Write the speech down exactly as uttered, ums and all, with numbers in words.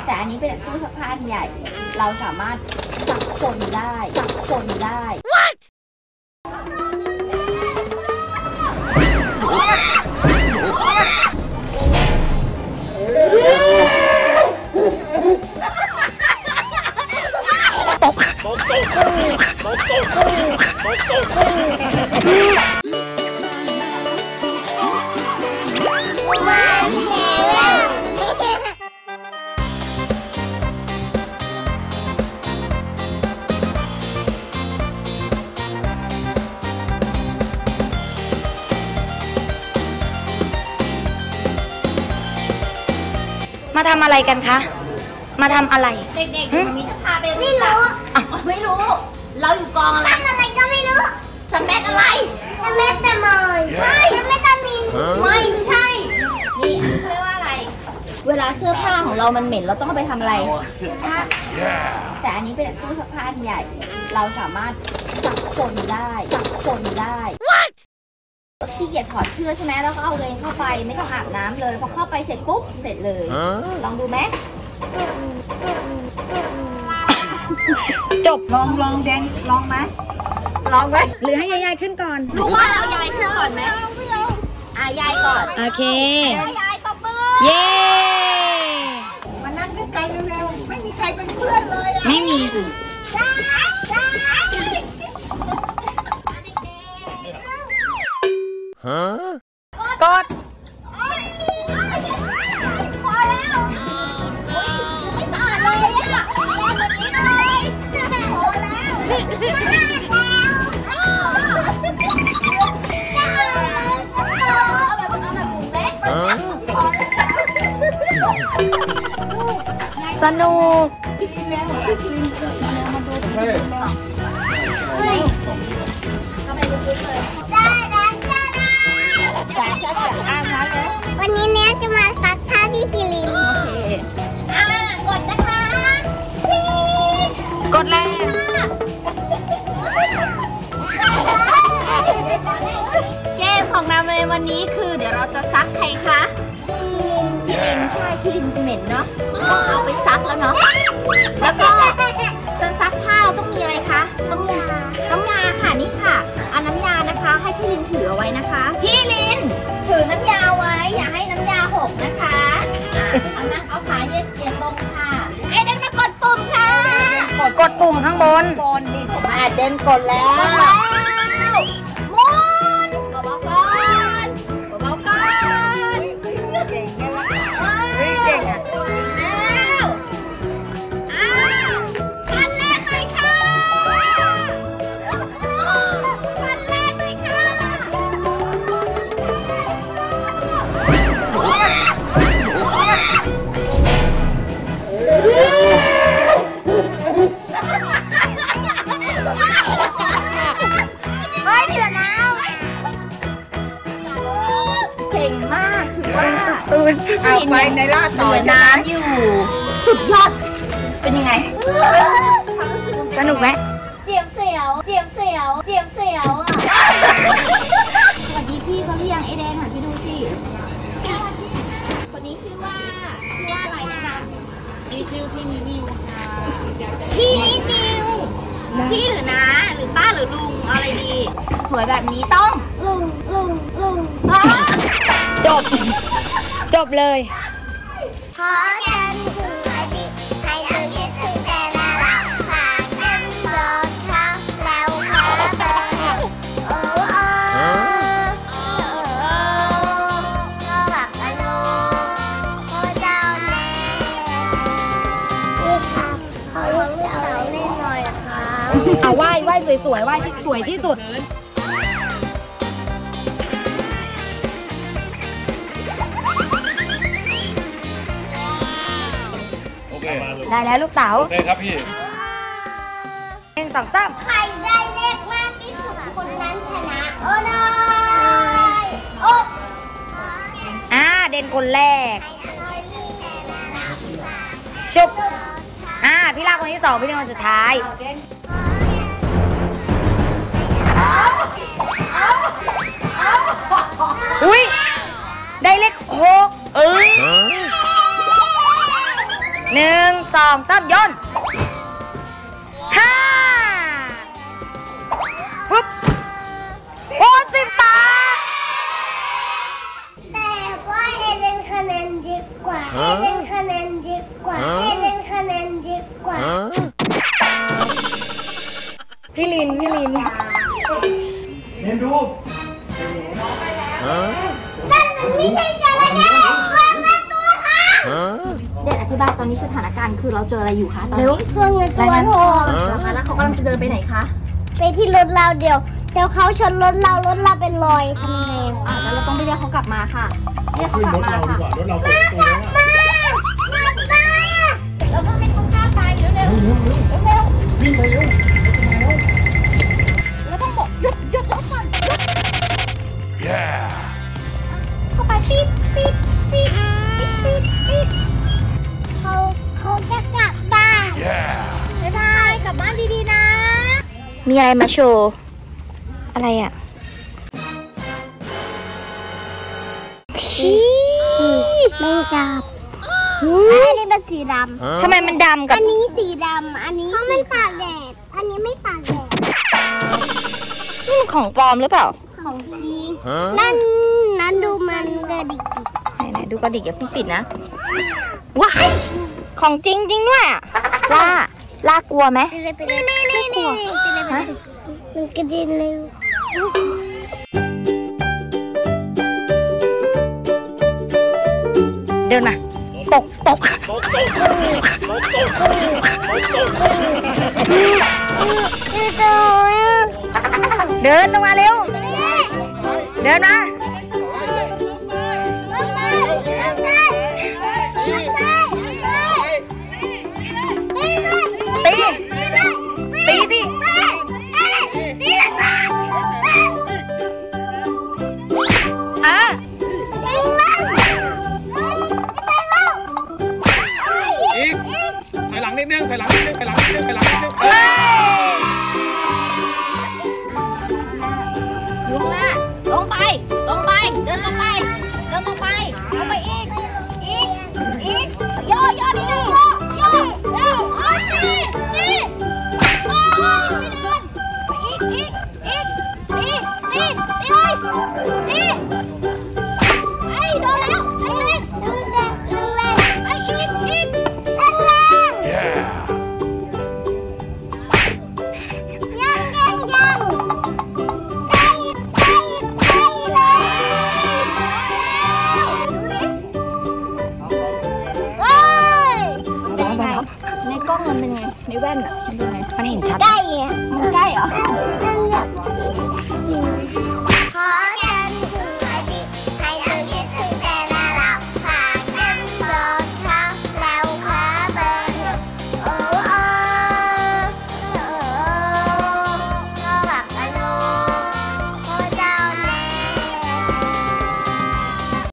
แต่อันนี้เป็นตู้ซักผ้าใหญ่เราสามารถซักคนได้ซักคนได้ตกตกตกตกตกตกตกมาทำอะไรกันคะมาทำอะไรเด็กๆมีจะพาไปไม่รู้ไม่รู้เราอยู่กองอะไรอะไรก็ไม่รู้สแมทอะไรสแมทตะมอยใช่สแมทตะมินไม่ใช่นี่อันนี้เขาเรียกว่าอะไรเวลาเสื้อผ้าของเรามันเหม็นเราต้องเอาไปทำอะไรซักแต่อันนี้เป็นตู้ซักผ้าใหญ่เราสามารถซักคนได้ซักคนได้ขี้เกียจถอดเสื้อใช่ไหมแล้วก็เอาเลยเข้าไปไม่ต้องอาบน้ำเลยพอเข้าไปเสร็จปุ๊บเสร็จเลยลองดูไหมจบลองลองแดนลองไหมลองไหมหรือให้ยายๆขึ้นก่อนรู้ว่าเรายายขึ้นก่อนไหมอ่ะยายก่อนโอเคยายตบมือเย้มานั่งด้วยกันเร็วๆไม่มีใครเป็นเพื่อนเลยไม่มีฮะกดพอแล้วไม่สะอาดเลยอ่ะแรงกว่านี้หน่อยพอแล้วสนุกวันนี้เนี้ยจะมาซักผ้าพี่คิรินโอเคอ่ากดนะคะพี่กดแรกเกมของเราในวันนี้คือเดี๋ยวเราจะซักใครคะคิรินใช่คิรินเหม็นเนาะต้องเอาไปซักแล้วเนาะแล้วก็จะซักผ้าเราต้องมีอะไรคะต้องยาต้องยาค่ะนี่ค่ะเอาน้ำยานะคะให้พี่ลินถือเอาไว้นะคะพี่ลินถือน้ำยาไว้อย่าให้น้ำยาหกนะคะเอานั่งเอาขาเย็นเย็นลงค่ะเอเดนมากดปุ่มค่ะกดกดปุ่มข้างบนบนนี่ผมอาเดนกดแล้วมุนเบาๆก่อนเบาๆก่อนเก่งกันแล้วเก่งอ่ะแล้วอ้าวขั้นแรกเลยค่ะขั้นแรกเลยค่ะเฮ้ยเดี๋ยวนะเก่งมากถือว่าสุดๆเอาไปในลาดต่อน้ำอยู่สุดยอดเป็นยังไงสนุกไหมเสียวเสียวเสียวเสียวเสียวเสียวอ่ะสวัสดีพี่เขาหรือยังเอเดนหันไปดูสิคนนี้ชื่อว่าชื่อว่าอะไรนะคะพี่ชื่อพี่นินิวค่ะพี่นินิวพี่หรือน้าหรือป้าหรือลุงอะไรดีสวยแบบนี้ต้องลุงลุงลุงจบจบเลยขอแค่ถืออดีตให้เธอคิดถึงแต่ละรักผ่านนั่งรถทับแล้วขอเบอร์โอ้โอ้โอ้ก็บักอโลโอ้เจ้าแม่พี่ครับเขาจะเอาเล่นหน่อยค่ะเอาไหว้ไหว้สวยๆไหว้ที่สวยที่สุดได้แล้วลูกเต๋าโอเคครับพี่หนึ่งสองสามใครได้เลขมากที่สุดคนนั้นชนะโอ้ได้โอ้อ่าเด่นคนแรกชุบอ่าพี่ลาคนที่สองพี่ลินคนสุดท้ายอุ้ยได้เลขหกเอ้ยหนึ่งสองสามโยนห้าปุ๊บโอ้สิบสามแต่ว่าเอเลนคะแนนเยอะกว่าเอเลนคะแนนเยอะกว่าเอเลนคะแนนเยอะกว่าพี่ลินพี่ลินเรียนดูนั่นมันไม่ใช่จระเข้ตัวเงินตัวทองเด็กอธิบายตอนนี้สถานการณ์คือเราเจออะไรอยู่คะตอนนี้ตัวเงินตัวทองนะคะแล้วเขากำลังจะเดินไปไหนคะไปที่รถเราเดี๋ยวเดี๋ยวเขาชนรถเรารถเราเป็นรอยทำยังไงอ่ะแล้วเราต้องไปเรียกเขากลับมาค่ะเรียกเขากลับมาค่ะรถเราเปิดประตูแล้วเราต้องให้เขาฆ่าตายเร็วเร็วเร็ววิ่งไปเร็วแล้วต้องบอกหยุดหยุดรถก่อนหยุดเข้าไปปี๊บปี๊บปี๊บปี๊บปี๊บเขาเขาจะกลับบ้านบ๊ายบายกลับบ้านดีๆนะมีอะไรมาโชว์อะไรอ่ะชี้ไม่จับอันนี้เป็นสีดำทำไมมันดำกับอันนี้สีดำอันนี้เพราะมันตากแดดอันนี้ไม่ตากแดดนี่มันของปลอมหรือเปล่าของจริงนั่นนั่นดูมันกระดิกไหนๆดูกระดิกอย่าเพิ่งปิดนะว้ายของจริงจริงด้วยล่าล่ากลัวไหมนี่นี่นี่นี่มันกระดิ่งเร็วเดินมาตกตกเดินลงมาเร็วเดินมาตีตีดิอ่ะอีกถอยหลังนิดนึงถอยหลังนิดนึงถอยหลังนิดนึงถอยหลังนิดนึงอยู่ข้างหน้าลงไปลงไปเดินลงไปเดินลงไปลงไปอีกอีกอีกย่อย่อนิดนึงย่อย่อย่ออ๋อนี่นี่โอ้ยไม่เดินไปอีกอีกอีกตีตีตีเลยตีไอ้โดนแล้วแรงแรงแรงแรงไอ้อีกอีกแรงแรงยังยังยังไปไปไปเลยเฮ้ยในกล้องมันเป็นไงในแว่นอ่ะมันเป็นไงมันเห็นชัดใกล้ไงมันใกล้เหรอ